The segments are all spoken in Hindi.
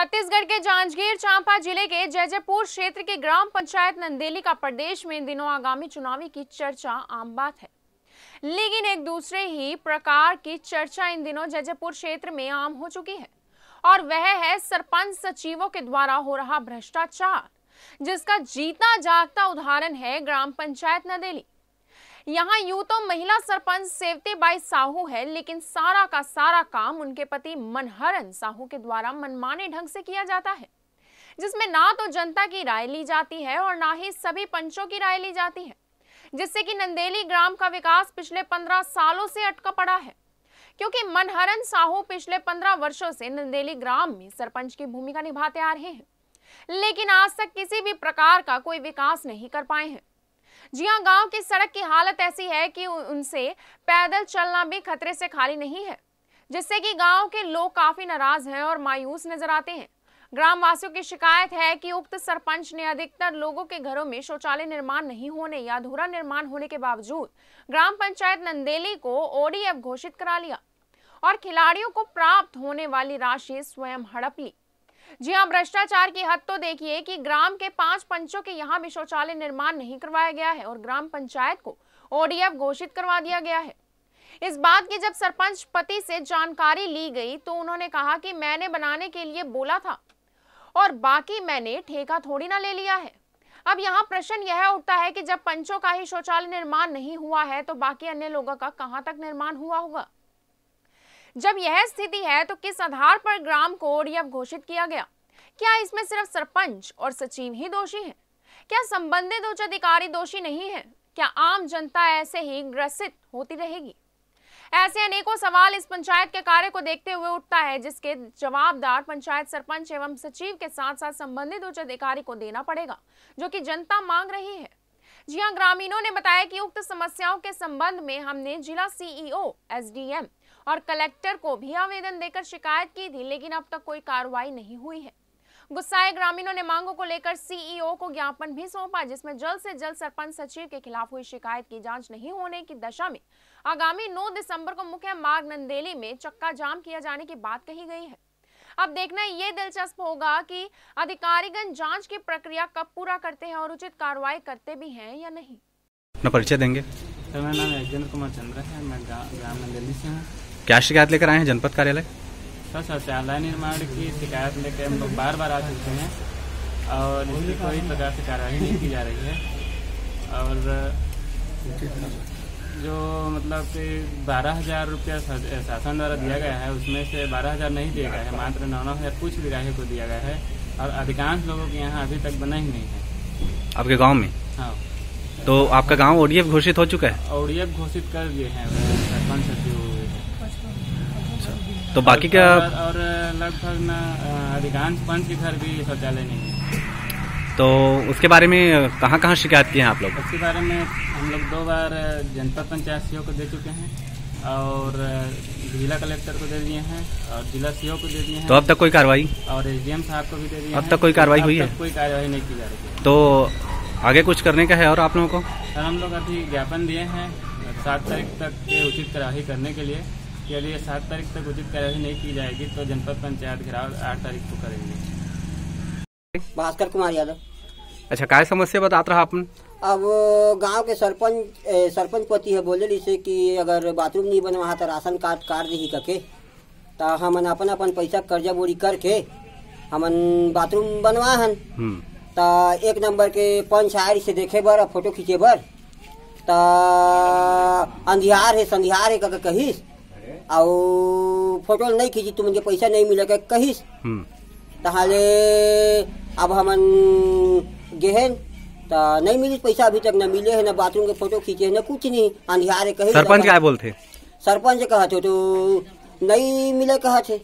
छत्तीसगढ़ के जांजगीर चांपा जिले के जैजैपुर क्षेत्र की ग्राम पंचायत नंदेली का प्रदेश में इन दिनों आगामी चुनावी की चर्चा आम बात है। लेकिन एक दूसरे ही प्रकार की चर्चा इन दिनों जैजैपुर क्षेत्र में आम हो चुकी है और वह है सरपंच सचिवों के द्वारा हो रहा भ्रष्टाचार, जिसका जीता जागता उदाहरण है ग्राम पंचायत नंदेली। यहाँ यूं तो महिला सरपंच सेवती बाई साहू है, लेकिन सारा का सारा काम उनके पति मनहरन साहू के द्वारा मनमाने ढंग से किया जाता है, जिसमें ना तो जनता की राय ली जाती है और ना ही सभी पंचों की राय ली जाती है, जिससे कि नंदेली ग्राम का विकास पिछले 15 सालों से अटका पड़ा है। क्योंकि मनहरन साहू पिछले 15 वर्षों से नंदेली ग्राम में सरपंच की भूमिका निभाते आ रहे हैं, लेकिन आज तक किसी भी प्रकार का कोई विकास नहीं कर पाए हैं। जी हां, गांव की सड़क की हालत ऐसी है कि उनसे पैदल चलना भी खतरे से खाली नहीं है, जिससे कि गांव के लोग काफी नाराज हैं और मायूस नजर आते हैं। ग्राम वासियों की शिकायत है कि उक्त सरपंच ने अधिकतर लोगों के घरों में शौचालय निर्माण नहीं होने या अधूरा निर्माण होने के बावजूद ग्राम पंचायत नंदेली को ओडीएफ घोषित करा लिया और खिलाड़ियों को प्राप्त होने वाली राशि स्वयं हड़प ली। जी हां, भ्रष्टाचार की हद तो देखिए कि ग्राम के 5 पंचों के यहाँ भी शौचालय निर्माण नहीं करवाया गया है और ग्राम पंचायत को ओडीएफ घोषित करवा दिया गया है। इस बात की जब सरपंच पति से जानकारी ली गई तो उन्होंने कहा कि मैंने बनाने के लिए बोला था और बाकी मैंने ठेका थोड़ी ना ले लिया है। अब यहाँ प्रश्न यह उठता है कि जब पंचों का ही शौचालय निर्माण नहीं हुआ है तो बाकी अन्य लोगों का कहाँ तक निर्माण हुआ होगा। जब यह स्थिति है तो किस आधार पर ग्राम को ओडीएफ घोषित किया गया? क्या इसमें सिर्फ सरपंच और सचिव ही दोषी हैं? क्या संबंधित उच्च अधिकारी दोषी नहीं है? क्या आम जनता ऐसे ही ग्रसित होती रहेगी? ऐसे अनेकों सवाल इस पंचायत के कार्य को देखते हुए उठता है, जिसके जवाबदार पंचायत सरपंच एवं सचिव के साथ साथ संबंधित उच्च अधिकारी को देना पड़ेगा, जो कि जनता मांग रही है। जी हां, ग्रामीणों ने बताया कि उक्त समस्याओं के संबंध में हमने जिला सीईओ, एसडीएम और कलेक्टर को भी आवेदन देकर शिकायत की थी, लेकिन अब तक कोई कार्रवाई नहीं हुई है। गुस्साए ग्रामीणों ने मांगों को लेकर सीईओ को ज्ञापन भी सौंपा, जिसमें जल्द से जल्द सरपंच सचिव के खिलाफ हुई शिकायत की जांच नहीं होने की दशा में आगामी 9 दिसंबर को मुख्य मार्ग नंदेली में चक्का जाम किया जाने की बात कही गई है। अब देखना ये दिलचस्प होगा कि अधिकारीगण जांच की प्रक्रिया कब पूरा करते हैं और उचित कार्रवाई करते भी हैं या नहीं। अपना परिचय देंगे? तो मेरा नाम यज्ञेंद्र कुमार चंद्र है, मैं ग्राम नंदेली से हूँ। क्या शिकायत लेकर आए हैं जनपद कार्यालय? सर, शौचालय निर्माण की शिकायत लेकर हम लोग बार बार आ चुके हैं और इसकी कोई प्रकार से कार्रवाई नहीं की जा रही है। और जो मतलब कि 12,000 रुपया शासन द्वारा दिया गया है, उसमें से 12,000 नहीं दिया गया है, मात्र 9,000 कुछ विराही को दिया गया है और अधिकांश लोगों के यहाँ अभी तक बना ही नहीं है। आपके गाँव में? हाँ। तो आपका गाँव ओडीएफ घोषित हो चुका है? ओडीएफ घोषित कर दिए हैं सरपंच सचिव। तो बाकी क्या? और लगभग न अधिकांश पंच के घर भी शौचालय नहीं है। तो उसके बारे में कहाँ कहाँ शिकायत की है आप लोग? उसके बारे में हम लोग 2 बार जनपद पंचायत सीओ को दे चुके हैं और जिला कलेक्टर को दे दिए हैं और जिला सीओ को दे दिए हैं। तो अब तक कोई कार्रवाई? और एसडीएम साहब को भी दे दिए। अब तक कोई कार्रवाई हुई है? कोई कार्रवाई नहीं की जा रही है। तो आगे कुछ करने का है और आप लोगों को? सर, हम लोग अभी ज्ञापन दिए हैं 7 तारीख तक उचित कार्रवाई करने के लिए। यदि 7 तारीख तक उचित कार्रवाई नहीं की जाएगी तो जनपद पंचायत घेराव 8 तारीख को करेंगे। भास्कर कुमार यादव। अच्छा, काय समस्या बतात रहा अपन? अब गांव के सरपंच पति है बोले से कि अगर बाथरूम नहीं बनवा तो राशन कार्ड काट दी कके, तो हमन अपन पैसा कर्जा बोरी करके हमन बाथरूम बनवा हन। तो 1 नंबर के पंच आयर से देखे बर, फोटो खींचे बर, तो अंधियार है संधियार है कके कहिस और फोटो नहीं खींची तो मुझे पैसा नहीं मिलेगा कहिस। तहाले अब हमन गेहन तो नहीं मिली पैसा, अभी तक न मिले है, न बाथरूम के फोटो खींचे है, न कुछ नहीं। अंधियार है कही। सरपंच क्या बोलते? सरपंच कहते तो नहीं मिले कहते।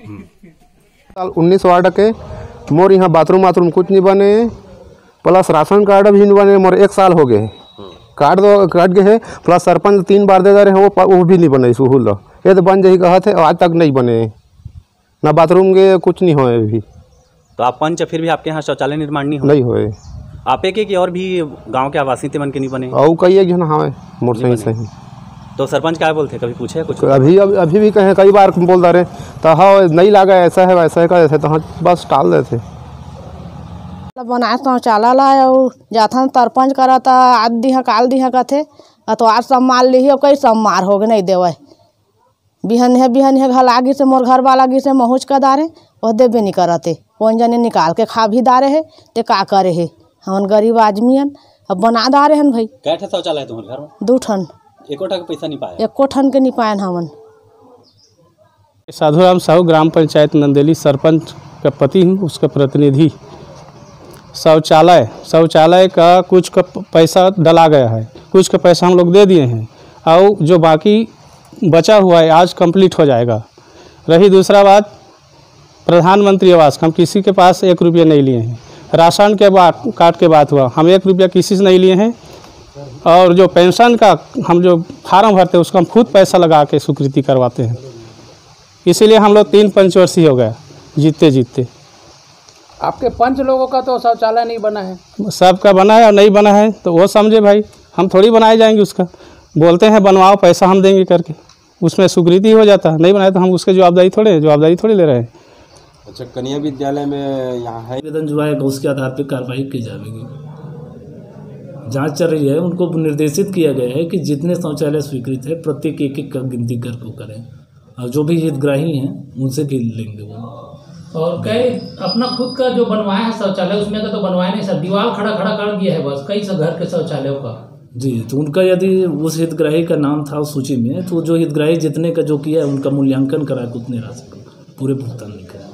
19 वार्ड के मोर यहाँ बाथरूम कुछ नहीं बने, प्लस राशन कार्ड भी नहीं बने। मोर 1 साल हो गए, कार्ड तो कट गए है, प्लस सरपंच 3 बार दे रहे हैं, वो भी नहीं बने। सुहूल ये तो बन जाही कहते, आज तक नहीं बने, ना बाथरूम के कुछ नहीं होए अभी। तो आप पंच फिर भी आपके यहाँ शौचालय निर्माण नहीं होए? आप एक और भी गांव के आवासीय मन के नहीं बने? और कई एक जन हाँ मोर सही। तो सरपंच क्या बोलते, कभी पूछे कुछ? अभी भी कहे, कई बार बोल रहे तो हाँ नहीं लगा, ऐसा है वैसा है का, ऐसे तो हाँ बस टाल देते। बनाए शौचालय लाए जाथन सरपंच करता आज दिहा काल दिहा कथे तो आज सम्मान ली कई सम्मार हो गए नहीं देवे बिहन है घर लागी से मोर घर वाला गी से महूच का दारे वह देवे नहीं करते कौन जने निकाल के खा भी दारे है ते का करे है हम गरीब आदमी हन अब बना दारे हन भाई। क्या शौचालय है तुम्हारे घर में? 2 ठन। एको ठन पैसा नहीं पाया? एको ठन के नहीं पाए हमन। साधुराम साहू ग्राम पंचायत नंदेली सरपंच का पति हूँ, उसका प्रतिनिधि। शौचालय का कुछ का पैसा डला गया है, कुछ का पैसा हम लोग दे दिए हैं और जो बाकी बचा हुआ है आज कंप्लीट हो जाएगा। रही दूसरा बात, प्रधानमंत्री आवास हम किसी के पास 1 रुपया नहीं लिए हैं। राशन के कार्ड के बात हुआ, हम 1 रुपया किसी से नहीं लिए हैं। और जो पेंशन का हम जो फार्म भरते हैं उसका हम खुद पैसा लगा के स्वीकृति करवाते हैं। इसीलिए हम लोग 3 पंचवर्षीय हो गए जीतते। आपके 5 लोगों का तो शौचालय नहीं बना है? सबका बना है और नहीं बना है तो वो समझे भाई, हम थोड़ी बनाए जाएंगे उसका। बोलते हैं बनवाओ, पैसा हम देंगे करके, उसमें स्वीकृति हो जाता है। नहीं बनाए तो हम उसके जवाबदारी थोड़ी ले रहे हैं। अच्छा, कन्या विद्यालय में यहाँ है आवेदन जो आएगा उसके आधार पर कार्रवाई की जाएगी। जांच चल रही है, उनको निर्देशित किया गया है कि जितने शौचालय स्वीकृत है प्रत्येक एक का गिनती करके करें और जो भी हितग्राही हैं उनसे लेंगे वो। और कई अपना खुद का जो बनवाया है शौचालय उसमें का तो बनवाया नहीं सर, दीवार खड़ा कर दिया है बस कई घर के शौचालयों का। जी, तो उनका यदि उस हितग्राही का नाम था उस सूची में तो जो हितग्राही जितने का जो किया है उनका मूल्यांकन करा के उतने राशि का पूरे भुगतान नहीं करा।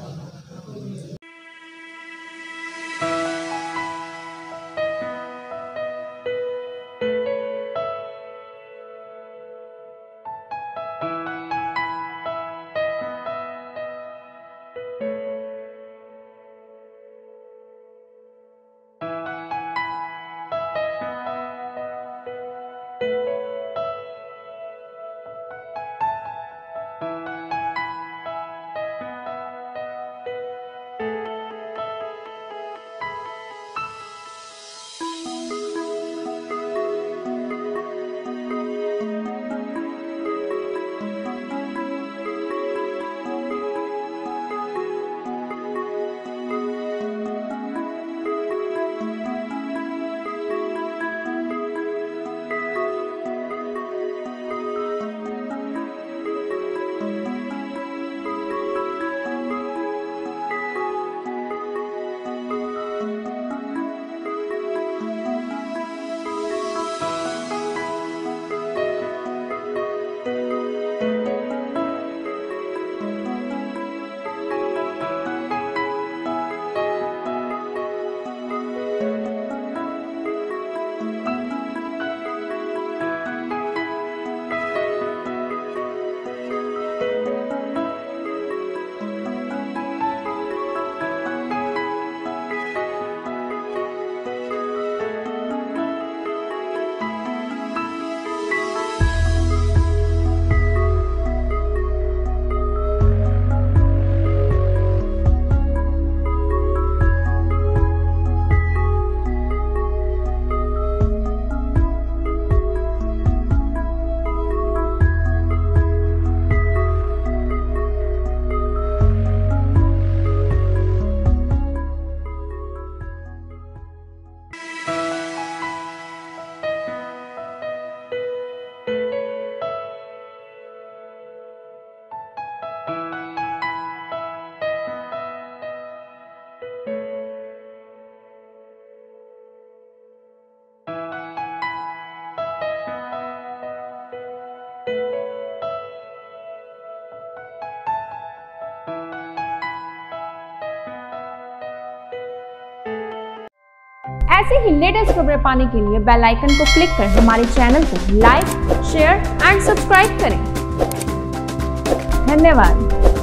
ऐसे ही लेटेस्ट खबरें पाने के लिए बेल आइकन को क्लिक कर हमारे चैनल को लाइक, शेयर एंड सब्सक्राइब करें। धन्यवाद।